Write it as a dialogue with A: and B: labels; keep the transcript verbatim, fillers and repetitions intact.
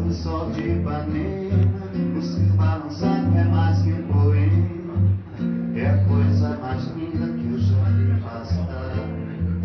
A: do sol de Ipanema, o seu balançado é mais que um poema, é a coisa mais linda que eu já vi passar.